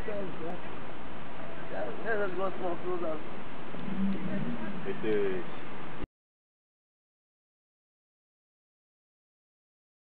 Yeah, let's go smoke those out. It is.